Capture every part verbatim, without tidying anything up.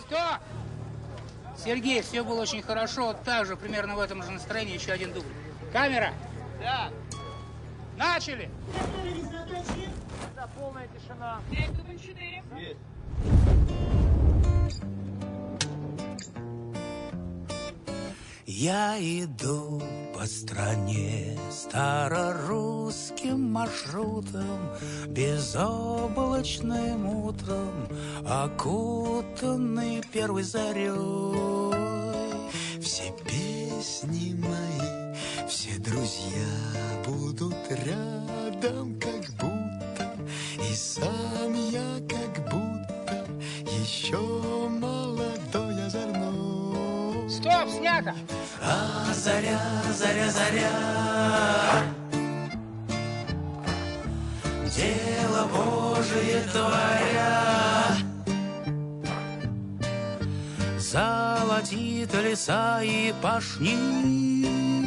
Стоп! Сергей, все было очень хорошо. Вот так же, примерно в этом же настроении, еще один дубль. Камера! Да. Начали! Да, полная тишина. Пять, дубль четыре. Есть. Я иду по стране старорусским маршрутом, безоблачным утром, окутанный первой зарей. Все песни мои, все друзья будут рядом, как будто, и сам я как будто еще молодой озорной. Стоп, снято! А заря, заря, заря, дело Божие творя, золотит леса и пашни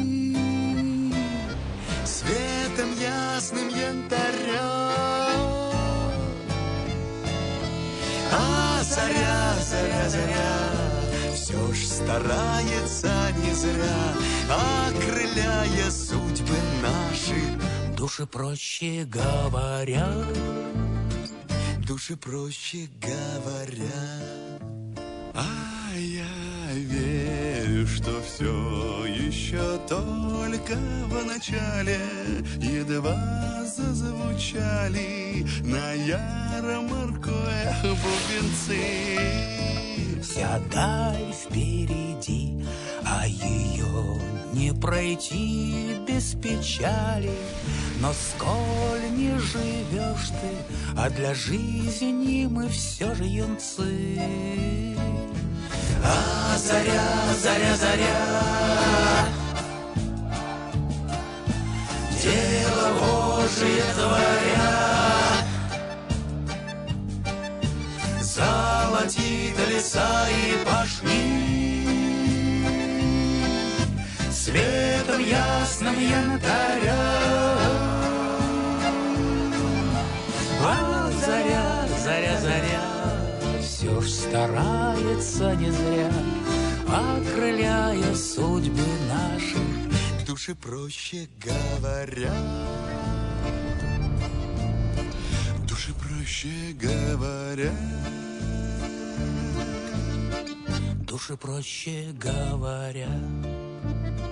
светом ясным янтаря. А заря, заря, заря, все ж старается не зря, окрыляя судьбы наши. Души проще говоря, души проще говоря. А я верю, что все еще только в начале, едва зазвучали на ярмарку бубенцы. Вся даль впереди, а ее не пройти без печали. Но сколь не живешь ты, а для жизни мы все же юнцы. А заря, заря, заря, дело Божие творя, золотит леса и пашни светом ясным янтаря. А заря, заря, заря, все ж старается не зря, окрыляя судьбы наши. Души проще говоря, души проще говоря, души проще говоря.